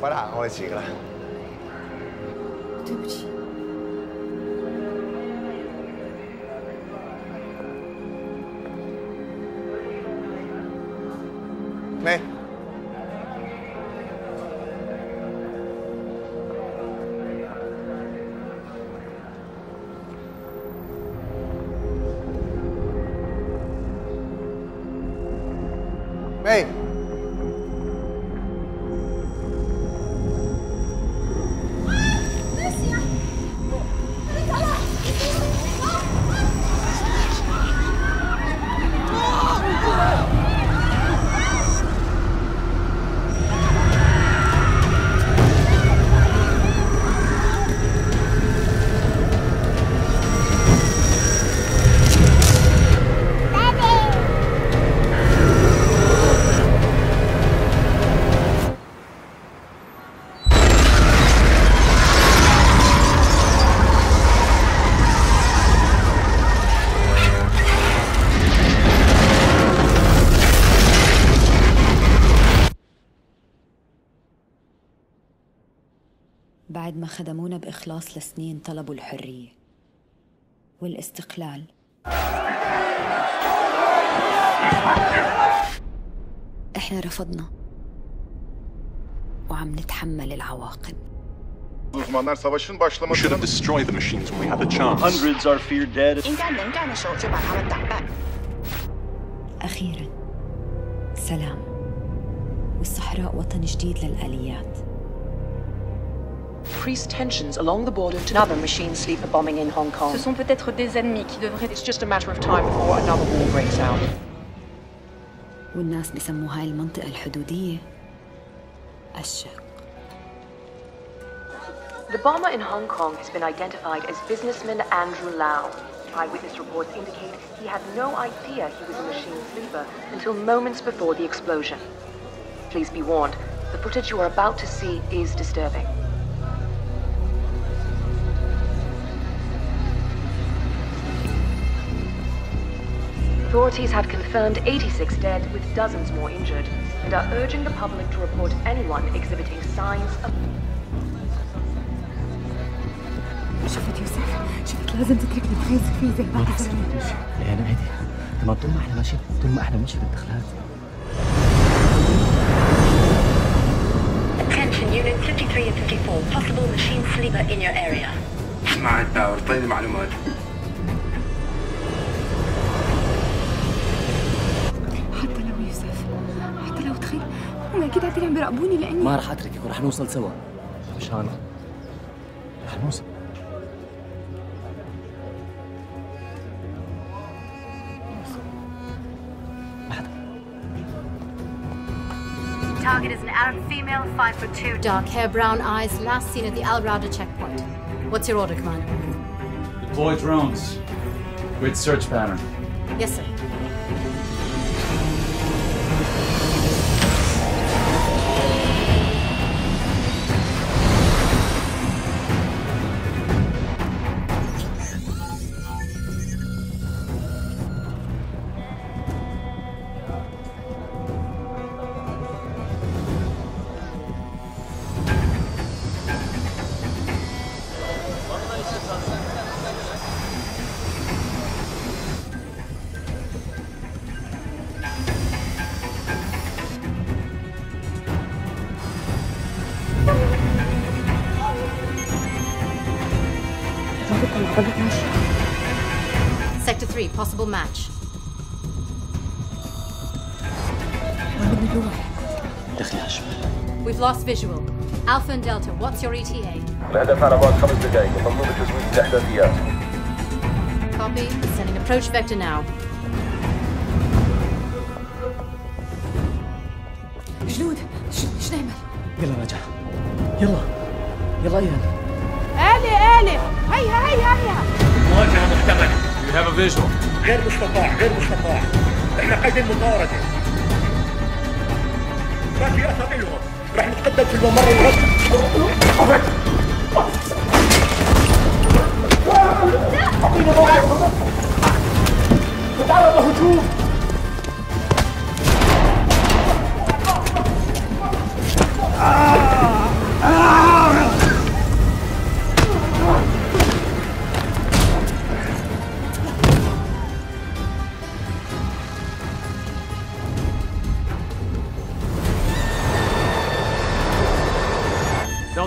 把它按我几个了。 对不起。 没。没。 بعد ما خدمونا بإخلاص لسنين طلبوا الحرية والاستقلال، احنا رفضنا وعم نتحمل العواقب. Uzmanlar savaşın başlamasını... We should have destroyed the machines when we had the chance. Hundreds are feared dead. 应该能干的时候就把他们打败。 أخيراً سلام، والصحراء وطن جديد للآليات. Increased tensions along the border to another machine sleeper bombing in Hong Kong. Ce sont peut-être des ennemis qui devraient... It's just a matter of time before another war breaks out. والناس بسموا هاي المنطقة الحدودية الشق. The bomber in Hong Kong has been identified as businessman Andrew Lau. Eyewitness reports indicate he had no idea he was a machine sleeper until moments before the explosion. Please be warned, the footage you are about to see is disturbing. Authorities have confirmed 86 dead with dozens more injured and are urging the public to report anyone exhibiting signs of... شفت يوسف، شفت لازم تتركني بخير في زي ما رح يصير كل شيء، يعني عادي. تمام طول ما احنا ماشي بالدخلات. Attention unit 53 and 54, possible machine sleeper in your area. مع الدور طيب المعلومات. حتى لو يوسف، حتى لو تخيل هم اكيد قاعدين عم بيراقبوني لاني ما رح اتركك ورح نوصل سوا. مشان رح نوصل. Target is an Arab female, 5'2", dark hair, brown eyes, last seen at the Al Rauda checkpoint. What's your order, Commander? Deploy drones. Grid search pattern. Yes, sir. Sector 3, possible match. We've lost visual. Alpha and Delta, what's your ETA? الهدف على بعد 5 دقائق وممنوع تزويد الإحداثيات. Copy. Sending approach vector now. جنود، شو نعمل؟ يلا رجع. يلا ايان. آلي هيا مواجهة محتملة. You have a visual. غير مستطاع. احنا قيد المطاردة. ما في أثر إلهم. رح نتقدم في الممر الغد. نتعرض لهجوم.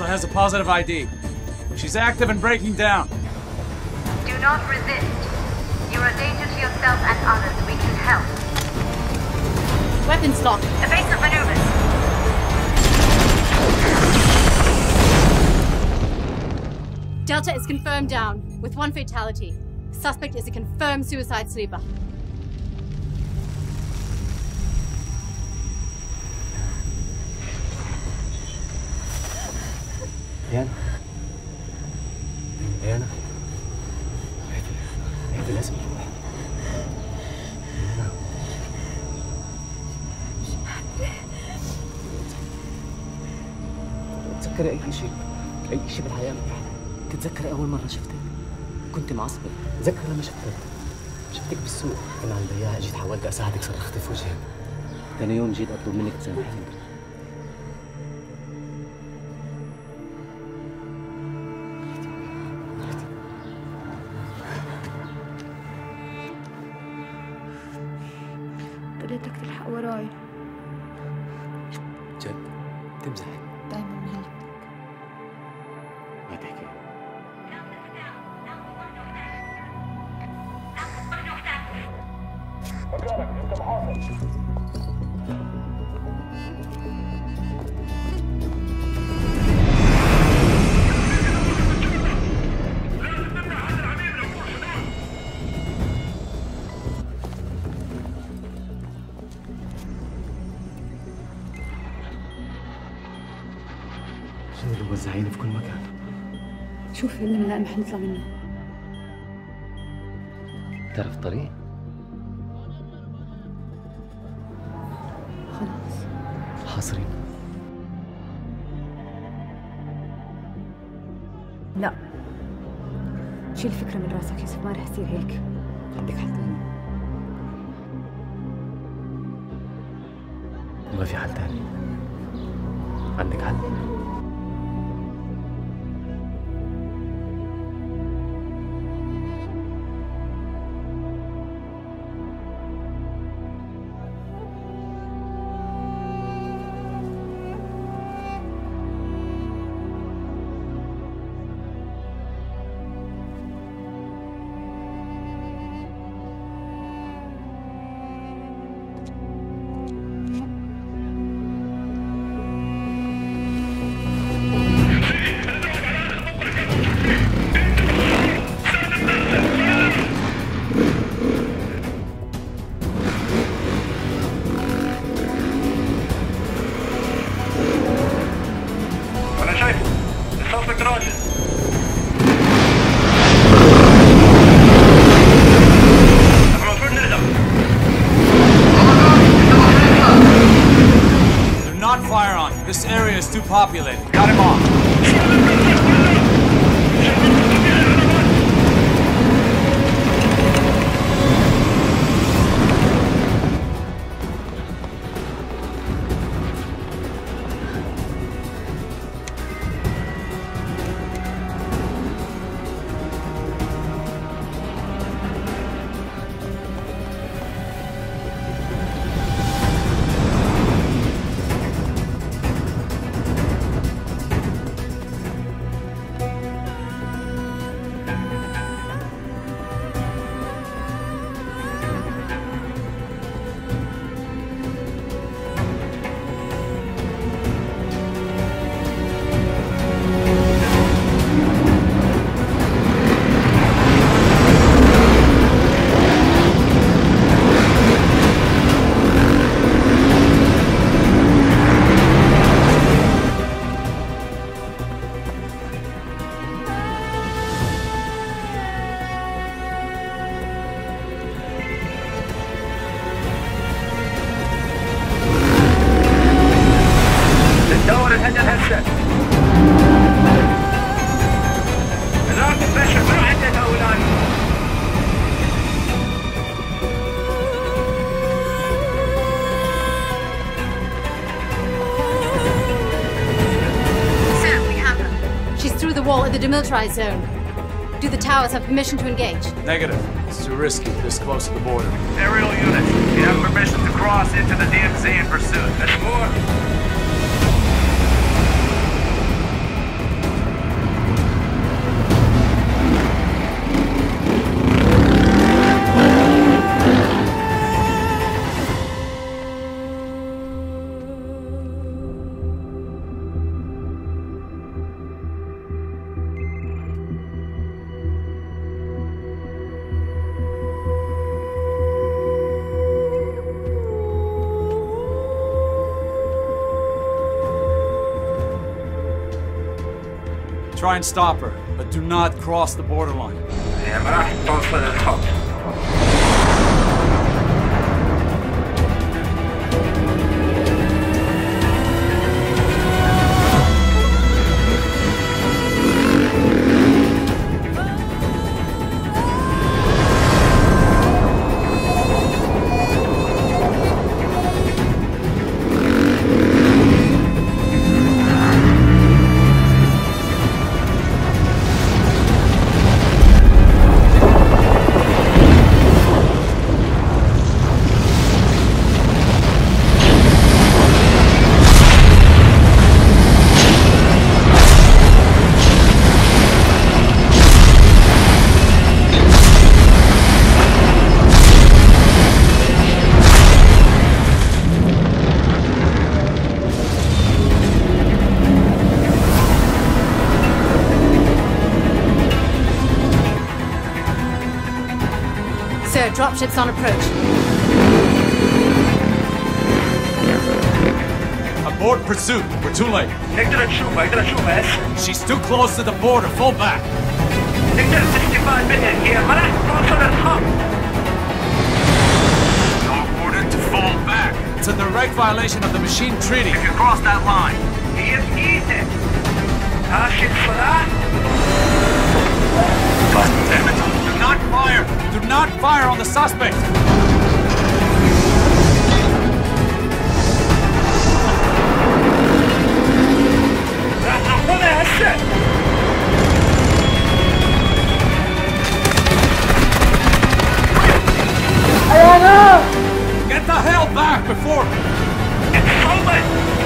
also has a positive ID. She's active and breaking down. Do not resist. You're a danger to yourself and others. We can help. Weapons locked. Evasive maneuvers. Delta is confirmed down, with 1 fatality. Suspect is a confirmed suicide sleeper. Elan. Elan. هذا لازم نروح. تذكري أي شيء بالحياة. تتذكري أول مرة شفتك كنت معصبة. تذكري لما شفتك بالسوق كنا عند بياع، جيت حاولت أساعدك صرختي في وجهك. ثاني يوم جيت أطلب منك تسامحيني. طريقتك تلحق وراي. جد؟ تمزحي؟ دايما مهلك. ما تحكي. مكانك انت محاصر. شنو اللي موزعيني في كل مكان؟ شوف بدنا نلاقي محل نطلع منه. تعرف الطريق؟ خلاص. حاصرين. لا. شيل الفكرة من راسك يوسف، ما رح يصير هيك. عندك حل تاني؟ ما في حل تاني. عندك حل؟ Populated. Got him off. The demilitarized zone. Do the towers have permission to engage? Negative. It's too risky this close to the border. Aerial units, you have permission to cross into the DMZ in pursuit. That's more. Try and stop her, but do not cross the borderline. هي ما راح توصل الخط. Sir, dropships on approach. Abort pursuit. We're too late. نقدر نشوفها She's too close to the border. Fall back. نقدر نستفاد منها. هي ما راح توصل الخط. You're ordered to fall back. It's a direct violation of the machine treaty. If you cross that line. هي بإيدك. ماشي الصلاة. God damn it. Do not fire! Do not fire on the suspect! راح أخذها هسه. Get the hell back before... صوبك.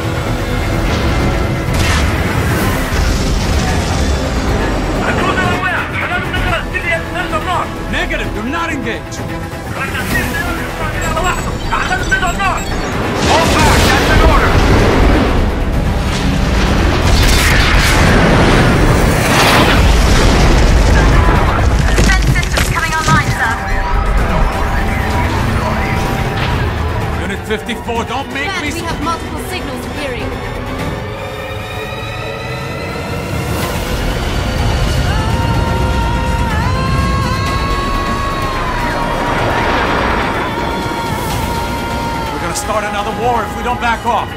Negative, do not engage! Fall back, that's an order! Defense systems coming online, sir. Unit 54, don't make Dad, me... we have multiple signals appearing. We're gonna start another war if we don't back off.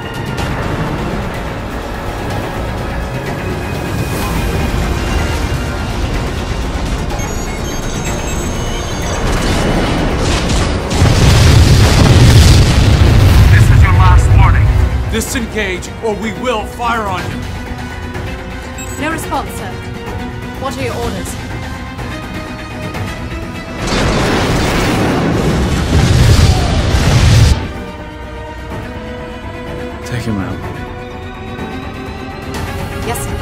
This is your last warning. Disengage, or we will fire on you. No response, sir. What are your orders? Take him out. Yes, sir.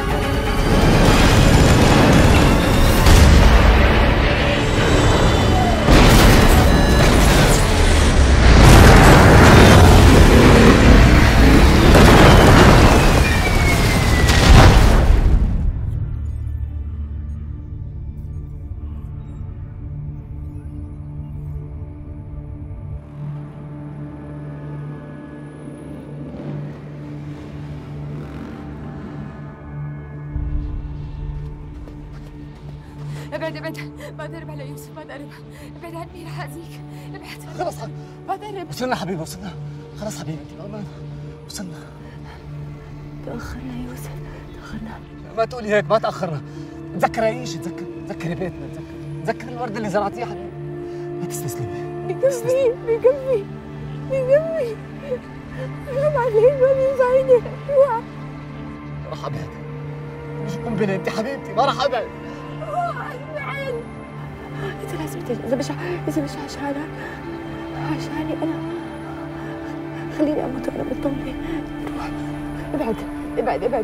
ابعد ما تقرب على يوسف، ما تقرب. ابعد عني رح اذيك. ابعد. خلص ما تقرب. وصلنا حبيبي وصلنا. خلص حبيبي انت وصلنا. تأخرنا يا يوسف، تأخرنا. ما تقولي هيك، ما تأخرنا. تذكر عيش، تذكري بيتنا، تذكر الورد اللي زرعتيه حبيبي. ما تستسلمي. بكفي. حرام عليك، ما بينفعني. اوعى. راح ابعد. مش قنبله انت حبيبتي، ما راح ابعد. انت لازم اذا مش عشاني انا خليني اموت وانا مطمنه. روح ابعد.